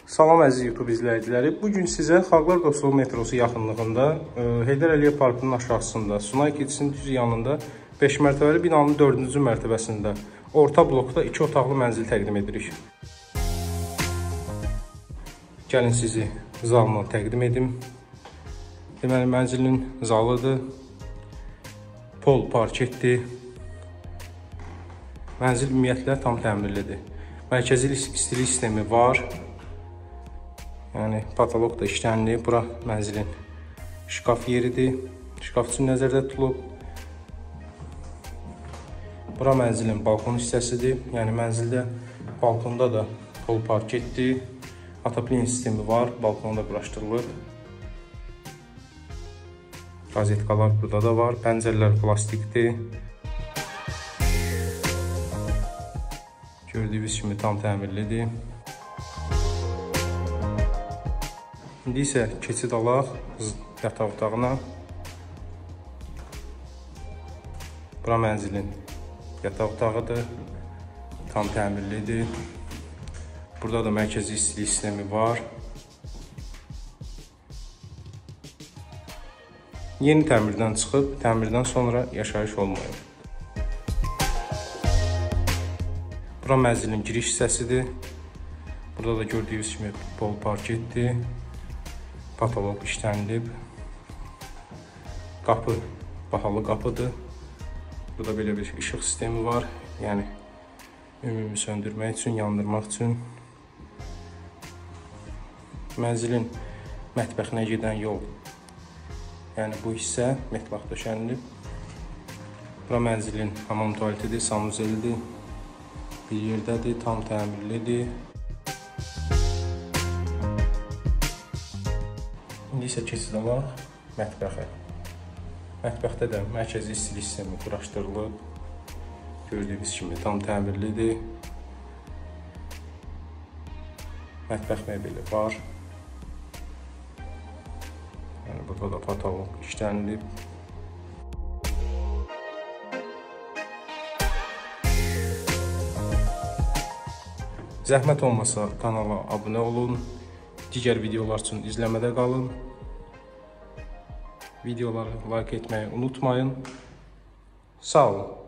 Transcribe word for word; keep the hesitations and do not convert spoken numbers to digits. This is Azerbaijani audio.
Salam əziz YouTube izləyiciləri. Bugün sizə Xalqlar Dostluğu metrosu yaxınlığında Heydər Əliyev Parkının aşağısında Sunay keçidinin düz yanında beş mərtəbəli binanın dördüncü mərtəbəsində orta blokda iki otaqlı mənzil təqdim edirik. Gəlin sizi zalına təqdim edim. Deməli, mənzilin zalıdır. Pol parketdir. Mənzil ümumiyyətlə tam təmirlidir. Mərkəzi istilik sistemi var. Yəni, patolog da işlənilib. Bura mənzilin şkaf yeridir. Şkaf üçün nəzərdə tutulub. Bura mənzilin balkon hissəsidir. Yəni, mənzildə balkonda da pol parketdir. Atoplen sistemi var. Balkonda quraşdırılıb. Qazetkalar burada da var. Pəncərələr plastikdir. Gördüyünüz kimi tam təmirlidir. İndi isə keçid alaq yataq otağına. Bura mənzilin yataq otağıdır. Tam təmirlidir. Burada da mərkəzi istilik sistemi var. Yeni təmirdən çıxıb, təmirdən sonra yaşayış olmayıb. Bura mənzilin giriş hissəsidir. Burada da gördüyünüz kimi pol parketdir. Patolog işlənilib. Qapı bahalı qapıdır. Burada belə bir işıq sistemi var. Yəni, ümumi söndürmək üçün, yandırmaq üçün. Mənzilin mətbəxinə gedən yol. Yəni, bu hissə metlaq döşənilib. Bura mənzilin hamam tualetidir, sanuzelidir. Bir yerdədir, tam təmirlidir. İndi isə keçid alaq mətbəxə. Mətbəxdə də mərkəzi istilik sistemi quraşdırılıb. Gördüyünüz kimi tam təmirlidir. Mətbəx mebeli var. Yəni, burada da patolog işlənilib. Zəhmət olmasa kanala abunə olun. Digər videolar üçün izləmədə qalın. Videoları like etməyi unutmayın. Sağ olun.